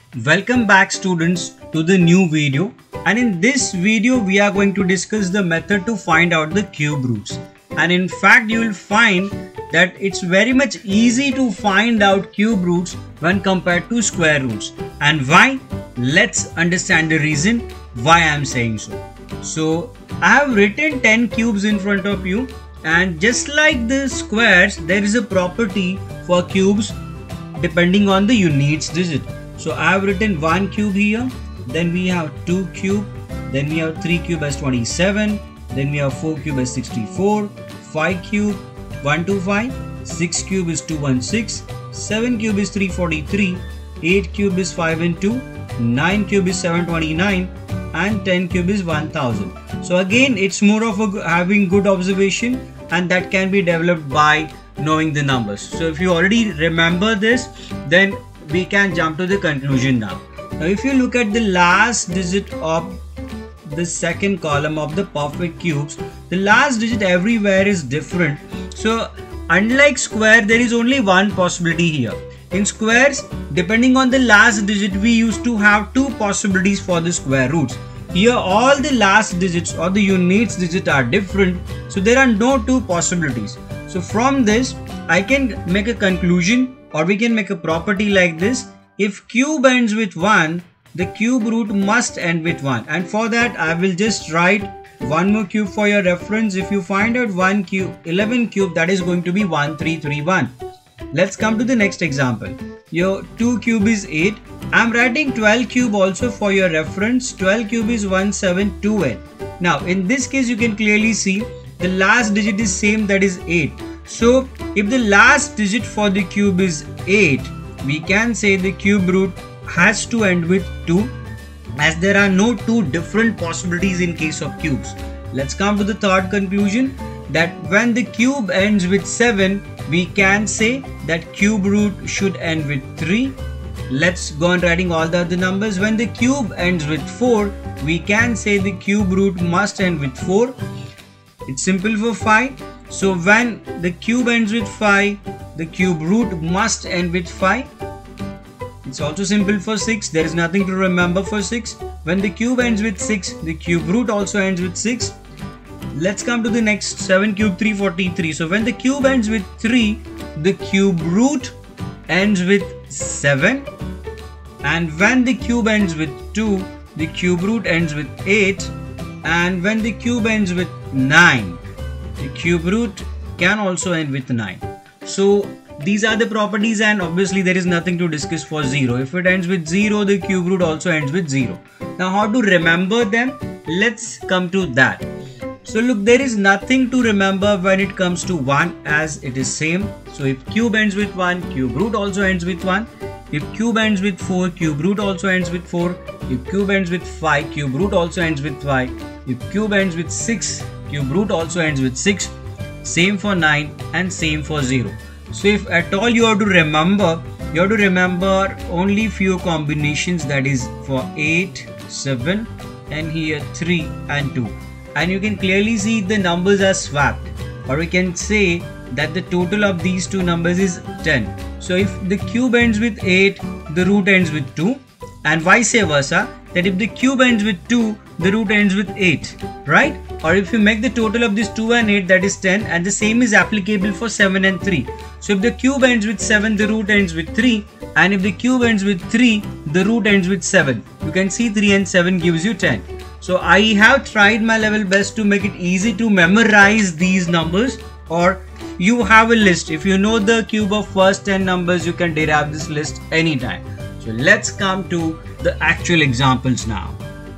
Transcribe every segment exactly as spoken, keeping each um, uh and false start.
Welcome back students to the new video, and in this video we are going to discuss the method to find out the cube roots. And in fact you will find that it's very much easy to find out cube roots when compared to square roots. And why? Let's understand the reason why I am saying so. So I have written ten cubes in front of you, and just like the squares there is a property for cubes depending on the units digit. So I have written one cube here, then we have two cube, then we have three cube as twenty-seven, then we have four cube as sixty-four, five cube one twenty-five, six cube is two hundred sixteen, seven cube is three hundred forty-three, eight cube is five and two, nine cube is seven hundred twenty-nine, and ten cube is one thousand. So again it's more of a having good observation, and that can be developed by knowing the numbers. So if you already remember this, then we can jump to the conclusion now. Now if you look at the last digit of the second column of the perfect cubes, the last digit everywhere is different. So unlike square, there is only one possibility here. In squares, depending on the last digit, we used to have two possibilities for the square roots. Here all the last digits or the units digit are different, so there are no two possibilities. So from this I can make a conclusion, or we can make a property like this: if cube ends with one, the cube root must end with one. And for that I will just write one more cube for your reference. If you find out one cube, eleven cube, that is going to be one three three one. Let's come to the next example. Your two cube is eight. I am writing twelve cube also for your reference. twelve cube is one seven two eight. Now in this case you can clearly see the last digit is same, that is eight. So if the last digit for the cube is eight, we can say the cube root has to end with two, as there are no two different possibilities in case of cubes. Let's come to the third conclusion, that when the cube ends with seven, we can say that cube root should end with three. Let's go on writing all the other numbers. When the cube ends with four, we can say the cube root must end with four. It's simple for five. So when the cube ends with five, the cube root must end with five. It's also simple for six. There is nothing to remember for six. When the cube ends with six, the cube root also ends with six. Let's come to the next, seven cube three hundred forty-three. So when the cube ends with three, the cube root ends with seven. And when the cube ends with two, the cube root ends with eight. And when the cube ends with nine, the cube root can also end with nine. So these are the properties, and obviously there is nothing to discuss for zero. If it ends with zero, the cube root also ends with zero. Now how to remember them? Let's come to that. So look, there is nothing to remember when it comes to one, as it is same. So if cube ends with one, cube root also ends with one. If cube ends with four, cube root also ends with four. If cube ends with five, cube root also ends with five. If cube ends with six, cube root also ends with six. Same for nine and same for zero. So if at all you have to remember, you have to remember only few combinations, that is for eight, seven, and here three and two. And you can clearly see the numbers are swapped, or we can say that the total of these two numbers is ten. So if the cube ends with eight, the root ends with two, and vice versa, that if the cube ends with two, the root ends with eight, right? Or if you make the total of these two and eight, that is ten, and the same is applicable for seven and three. So if the cube ends with seven, the root ends with three, and if the cube ends with three, the root ends with seven. You can see three and seven gives you ten. So I have tried my level best to make it easy to memorize these numbers, or you have a list. If you know the cube of first ten numbers, you can derive this list anytime. So let's come to the actual examples now.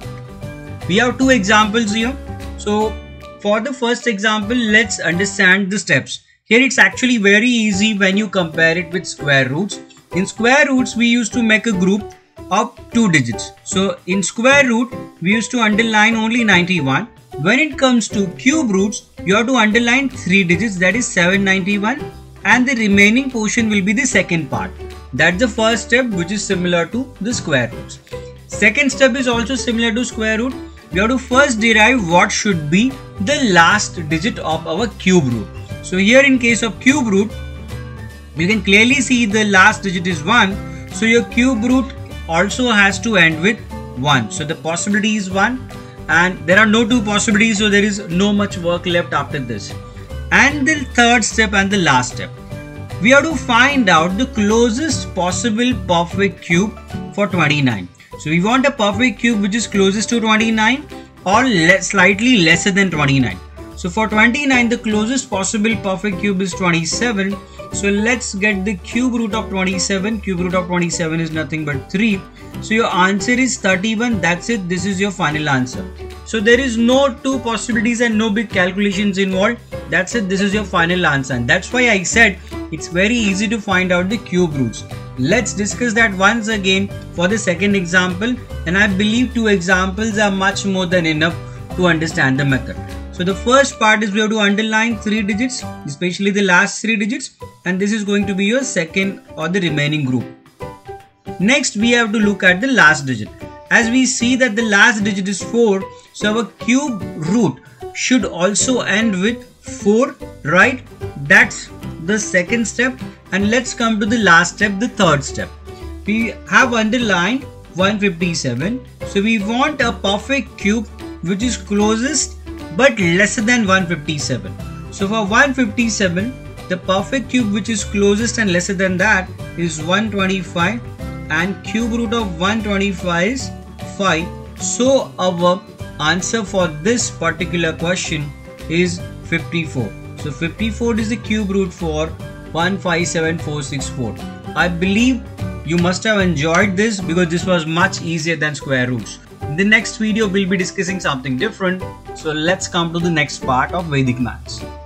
We have two examples here. So for the first example, let's understand the steps. Here it's actually very easy when you compare it with square roots. In square roots, we used to make a group of two digits. So in square root, we used to underline only ninety-one. When it comes to cube roots, you have to underline three digits, that is seven ninety-one, and the remaining portion will be the second part. That's the first step, which is similar to the square roots. Second step is also similar to square root. We have to first derive what should be the last digit of our cube root. So here in case of cube root, you can clearly see the last digit is one. So your cube root also has to end with one. So the possibility is one, and there are no two possibilities, so there is no much work left after this. And the third step and the last step, we have to find out the closest possible perfect cube for twenty-nine. So we want a perfect cube which is closest to twenty-nine or le slightly lesser than twenty-nine. So for twenty-nine, the closest possible perfect cube is twenty-seven. So let's get the cube root of twenty-seven. Cube root of twenty-seven is nothing but three. So your answer is thirty-one. That's it. This is your final answer. So there is no two possibilities and no big calculations involved. That's it. This is your final answer. And that's why I said it's very easy to find out the cube roots. Let's discuss that once again for the second example. And I believe two examples are much more than enough to understand the method. So the first part is we have to underline three digits, especially the last three digits. And this is going to be your second or the remaining group. Next, we have to look at the last digit. As we see that the last digit is four, so our cube root should also end with four, right? That's the second step. And let's come to the last step, the third step. We have underlined one fifty-seven. So we want a perfect cube which is closest but lesser than one fifty-seven. So for one fifty-seven, the perfect cube which is closest and lesser than that is one twenty-five, and cube root of one twenty-five is five. So our answer for this particular question is fifty-four. So fifty-four is the cube root for one five seven four six four. I believe you must have enjoyed this because this was much easier than square roots. In the next video, we'll be discussing something different. So let's come to the next part of Vedic Maths.